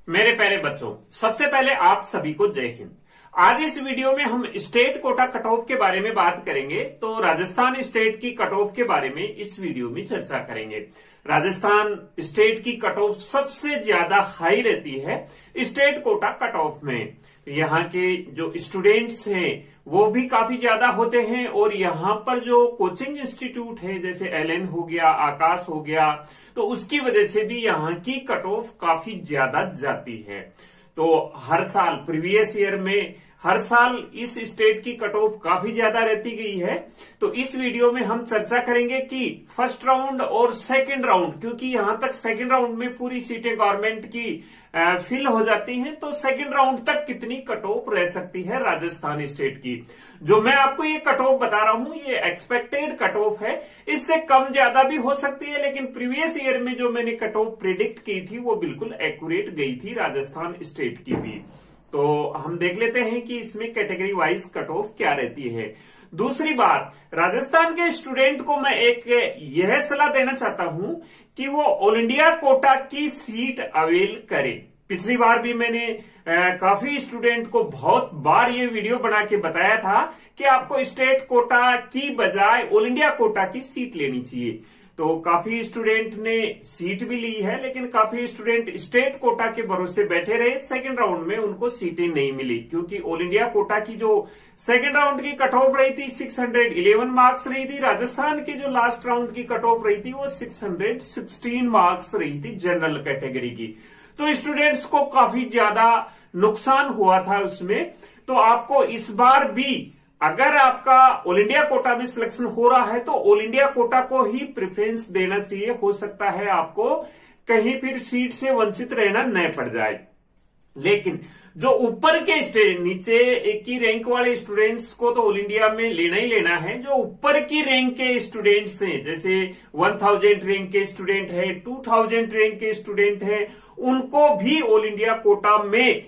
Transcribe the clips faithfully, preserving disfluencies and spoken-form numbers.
मेरे प्यारे बच्चों, सबसे पहले आप सभी को जय हिंद। आज इस वीडियो में हम स्टेट कोटा कट ऑफ के बारे में बात करेंगे। तो राजस्थान स्टेट की कट ऑफ के बारे में इस वीडियो में चर्चा करेंगे। राजस्थान स्टेट की कट ऑफ सबसे ज्यादा हाई रहती है स्टेट कोटा कट ऑफ में। यहाँ के जो स्टूडेंट्स हैं वो भी काफी ज्यादा होते हैं और यहाँ पर जो कोचिंग इंस्टीट्यूट है जैसे एलएन हो गया, आकाश हो गया, तो उसकी वजह से भी यहाँ की कट ऑफ काफी ज्यादा जाती है। तो हर साल प्रीवियस ईयर में हर साल इस स्टेट की कट ऑफ काफी ज्यादा रहती गई है। तो इस वीडियो में हम चर्चा करेंगे कि फर्स्ट राउंड और सेकंड राउंड, क्योंकि यहां तक सेकंड राउंड में पूरी सीटें गवर्नमेंट की फिल हो जाती हैं, तो सेकंड राउंड तक कितनी कट ऑफ रह सकती है राजस्थान स्टेट की। जो मैं आपको ये कट ऑफ बता रहा हूं ये एक्सपेक्टेड कट ऑफ है, इससे कम ज्यादा भी हो सकती है, लेकिन प्रीवियस ईयर में जो मैंने कट ऑफ प्रिडिक्ट की थी वो बिल्कुल एक्यूरेट गई थी राजस्थान स्टेट की भी। तो हम देख लेते हैं कि इसमें कैटेगरी वाइज कट ऑफ क्या रहती है। दूसरी बात, राजस्थान के स्टूडेंट को मैं एक यह सलाह देना चाहता हूं कि वो ऑल इंडिया कोटा की सीट अवेल करें। पिछली बार भी मैंने आ, काफी स्टूडेंट को बहुत बार ये वीडियो बना के बताया था कि आपको स्टेट कोटा की बजाय ऑल इंडिया कोटा की सीट लेनी चाहिए। तो काफी स्टूडेंट ने सीट भी ली है, लेकिन काफी स्टूडेंट स्टेट कोटा के भरोसे बैठे रहे। सेकंड राउंड में उनको सीटें नहीं मिली, क्योंकि ऑल इंडिया कोटा की जो सेकंड राउंड की कट ऑफ रही थी छह सौ ग्यारह मार्क्स रही थी। राजस्थान की जो लास्ट राउंड की कट ऑफ रही थी वो छह सौ सोलह मार्क्स रही थी जनरल कैटेगरी की। तो स्टूडेंट्स को काफी ज्यादा नुकसान हुआ था उसमें। तो आपको इस बार भी अगर आपका ऑल इंडिया कोटा में सिलेक्शन हो रहा है तो ऑल इंडिया कोटा को ही प्रेफरेंस देना चाहिए। हो सकता है आपको कहीं फिर सीट से वंचित रहना न पड़ जाए। लेकिन जो ऊपर के स्टेट, नीचे एक की रैंक वाले स्टूडेंट्स को तो ऑल इंडिया में लेना ही लेना है। जो ऊपर की रैंक के स्टूडेंट्स हैं, जैसे एक हज़ार रैंक के स्टूडेंट है, दो हज़ार रैंक के स्टूडेंट है, उनको भी ऑल इंडिया कोटा में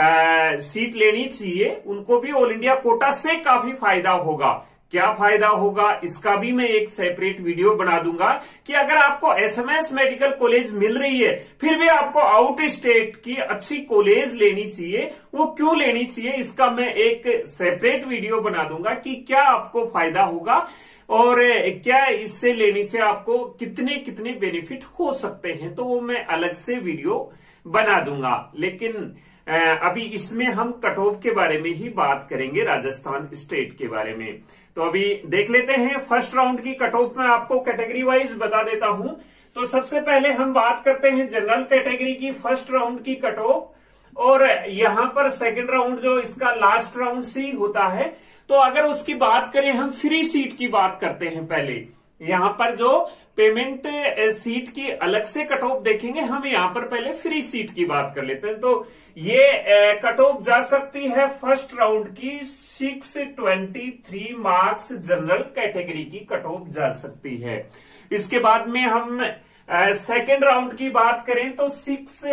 आ, सीट लेनी चाहिए। उनको भी ऑल इंडिया कोटा से काफी फायदा होगा। क्या फायदा होगा इसका भी मैं एक सेपरेट वीडियो बना दूंगा कि अगर आपको एसएमएस मेडिकल कॉलेज मिल रही है फिर भी आपको आउट स्टेट की अच्छी कॉलेज लेनी चाहिए। वो क्यों लेनी चाहिए इसका मैं एक सेपरेट वीडियो बना दूंगा कि क्या आपको फायदा होगा और क्या इससे लेने से आपको कितने कितने बेनिफिट हो सकते हैं। तो वो मैं अलग से वीडियो बना दूंगा। लेकिन अभी इसमें हम कट ऑफ के बारे में ही बात करेंगे, राजस्थान स्टेट के बारे में। तो अभी देख लेते हैं फर्स्ट राउंड की कट ऑफ। मैं आपको कैटेगरी वाइज बता देता हूं। तो सबसे पहले हम बात करते हैं जनरल कैटेगरी की फर्स्ट राउंड की कट ऑफ। और यहां पर सेकंड राउंड जो इसका लास्ट राउंड सी होता है, तो अगर उसकी बात करें हम फ्री सीट की बात करते हैं। पहले यहां पर जो पेमेंट सीट की अलग से कट ऑफ देखेंगे, हम यहां पर पहले फ्री सीट की बात कर लेते हैं। तो ये कट ऑफ जा सकती है फर्स्ट राउंड की छह सौ तेईस मार्क्स जनरल कैटेगरी की कट ऑफ जा सकती है। इसके बाद में हम सेकेंड राउंड की बात करें तो छह सौ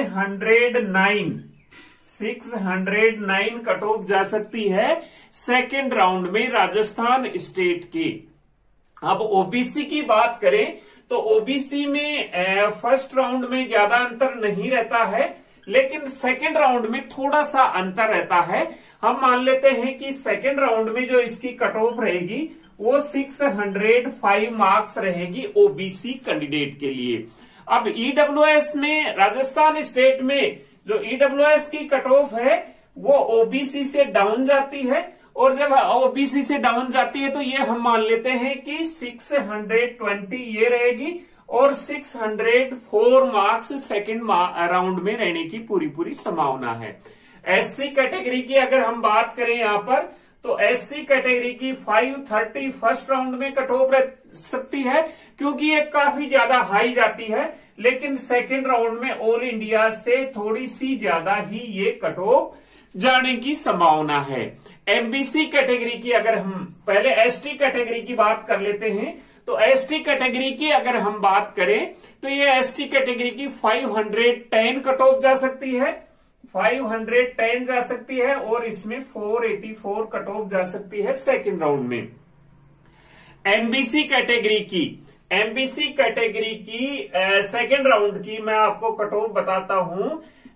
नौ कट ऑफ जा सकती है सेकेंड राउंड में राजस्थान स्टेट की। अब ओबीसी की बात करें तो ओबीसी में फर्स्ट राउंड में ज्यादा अंतर नहीं रहता है, लेकिन सेकेंड राउंड में थोड़ा सा अंतर रहता है। हम मान लेते हैं कि सेकेंड राउंड में जो इसकी कट ऑफ रहेगी वो छह सौ पाँच मार्क्स रहेगी ओबीसी कैंडिडेट के लिए। अब ईडब्ल्यूएस में राजस्थान स्टेट में जो ईडब्ल्यूएस की कट ऑफ है वो ओबीसी से डाउन जाती है, और जब ओबीसी से डाउन जाती है तो ये हम मान लेते हैं कि छह सौ बीस ये रहेगी और छह सौ चार मार्क्स सेकंड राउंड में रहने की पूरी पूरी संभावना है। एससी कैटेगरी की अगर हम बात करें यहां पर तो एससी कैटेगरी की पाँच सौ तीस फर्स्ट राउंड में कट ऑफ रह सकती है, क्योंकि ये काफी ज्यादा हाई जाती है। लेकिन सेकंड राउंड में ऑल इंडिया से थोड़ी सी ज्यादा ही ये कट ऑफ जाने की संभावना है। एमबीसी कैटेगरी की अगर हम पहले एसटी कैटेगरी की बात कर लेते हैं, तो एसटी कैटेगरी की अगर हम बात करें तो ये एसटी कैटेगरी की पाँच सौ दस कट ऑफ जा सकती है, पाँच सौ दस जा सकती है, और इसमें चार सौ चौरासी कट ऑफ जा सकती है सेकंड राउंड में। एमबीसी कैटेगरी की एमबीसी कैटेगरी की सेकंड राउंड की मैं आपको कट ऑफ बताता हूं।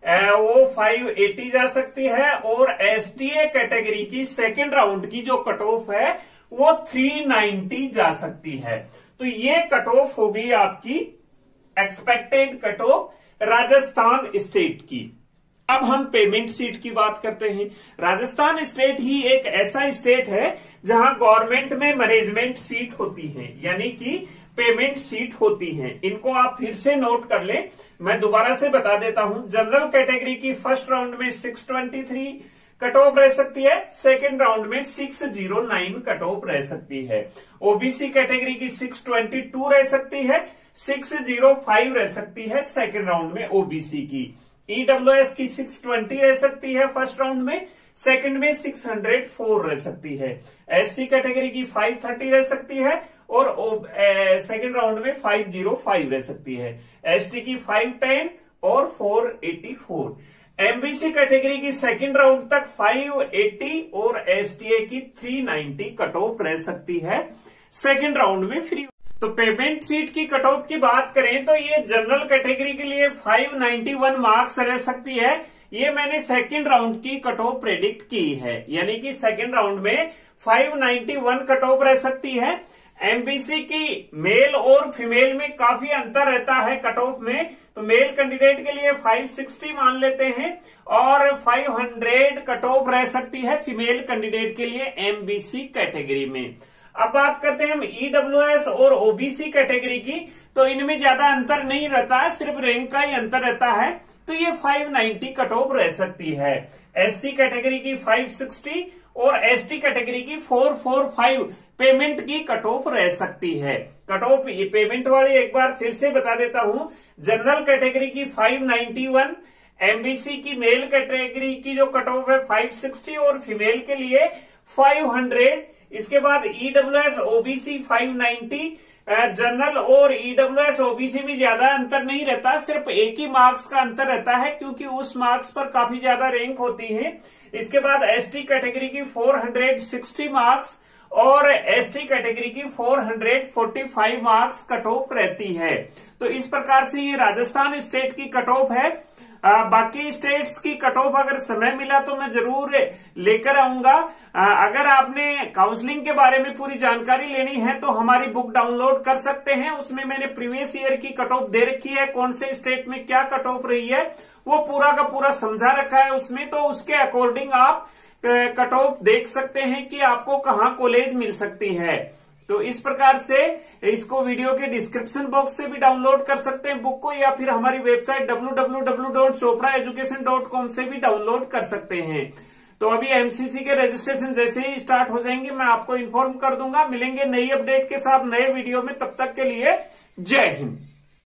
वो फाइव एटी जा सकती है और एसटीए कैटेगरी की सेकेंड राउंड की जो कट ऑफ है वो थ्री नाइंटी जा सकती है। तो ये कट ऑफ हो गई आपकी expected cut off Rajasthan state की। अब हम पेमेंट सीट की बात करते हैं। राजस्थान स्टेट ही एक ऐसा स्टेट है जहां गवर्नमेंट में मैनेजमेंट सीट होती है, यानी कि पेमेंट सीट होती है। इनको आप फिर से नोट कर लें, मैं दोबारा से बता देता हूं। जनरल कैटेगरी की फर्स्ट राउंड में six twenty three cut off रह सकती है, सेकेंड राउंड में six zero nine cut off रह सकती है। ओबीसी कैटेगरी की सिक्स ट्वेंटी टू रह सकती है, सिक्स जीरो फाइव रह सकती है सेकेंड राउंड में ओबीसी की। ईडब्ल्यूएस की सिक्स ट्वेंटी रह सकती है फर्स्ट राउंड में, सेकंड में सिक्स हंड्रेड फोर रह सकती है। एससी कैटेगरी की फाइव थर्टी रह सकती है और सेकंड राउंड में फाइव जीरो फाइव रह सकती है। एसटी की फाइव टेन और four eighty four. MBC category की सेकंड राउंड तक फाइव एटी और एसटीए की थ्री नाइंटी कट ऑफ रह सकती है सेकंड राउंड में फ्री। तो पेमेंट सीट की कट ऑफ की बात करें तो ये जनरल कैटेगरी के लिए फाइव नाइंटी वन मार्क्स रह सकती है। ये मैंने सेकंड राउंड की कट ऑफ प्रेडिक्ट की है, यानी कि सेकंड राउंड में five ninety one cut off रह सकती है। एमबीसी की मेल और फीमेल में काफी अंतर रहता है कट ऑफ में, तो मेल कैंडिडेट के लिए फाइव सिक्सटी मान लेते हैं और फाइव हंड्रेड कट ऑफ रह सकती है फीमेल कैंडिडेट के लिए एमबीसी कैटेगरी में। अब बात करते हैं हम ईडब्ल्यूएस और ओबीसी कैटेगरी की, तो इनमें ज्यादा अंतर नहीं रहता है, सिर्फ रैंक का ही अंतर रहता है, तो ये फाइव नाइंटी कट ऑफ रह सकती है। एससी कैटेगरी की फाइव सिक्सटी और एसटी कैटेगरी की फोर फोर फाइव पेमेंट की कट ऑफ रह सकती है। कट ऑफ ये पेमेंट वाली एक बार फिर से बता देता हूं। जनरल कैटेगरी की फाइव नाइंटी वन, एमबीसी की मेल कैटेगरी की जो कट ऑफ है फाइव सिक्सटी और फीमेल के लिए फाइव हंड्रेड। इसके बाद EWS OBC five ninety. General और ईडब्ल्यूएस ओबीसी में ज्यादा अंतर नहीं रहता, सिर्फ एक ही मार्क्स का अंतर रहता है क्योंकि उस मार्क्स पर काफी ज्यादा रैंक होती है। इसके बाद एसटी कैटेगरी की फोर सिक्सटी मार्क्स और एसटी कैटेगरी की four forty five marks cut off रहती है। तो इस प्रकार से ये राजस्थान स्टेट की कट ऑफ है। आ, बाकी स्टेट्स की कट ऑफ अगर समय मिला तो मैं जरूर लेकर आऊंगा। आ, अगर आपने काउंसलिंग के बारे में पूरी जानकारी लेनी है तो हमारी बुक डाउनलोड कर सकते हैं। उसमें मैंने प्रीवियस ईयर की कट ऑफ दे रखी है, कौन से स्टेट में क्या कट ऑफ रही है वो पूरा का पूरा समझा रखा है उसमें, तो उसके अकॉर्डिंग आप कट ऑफ देख सकते हैं कि आपको कहाँ कॉलेज मिल सकती है। तो इस प्रकार से इसको वीडियो के डिस्क्रिप्शन बॉक्स से भी डाउनलोड कर सकते हैं बुक को, या फिर हमारी website W W W dot Chopra education dot com से भी डाउनलोड कर सकते हैं। तो अभी एमसीसी के रजिस्ट्रेशन जैसे ही स्टार्ट हो जाएंगे मैं आपको इन्फॉर्म कर दूंगा। मिलेंगे नई अपडेट के साथ नए वीडियो में, तब तक के लिए जय हिंद।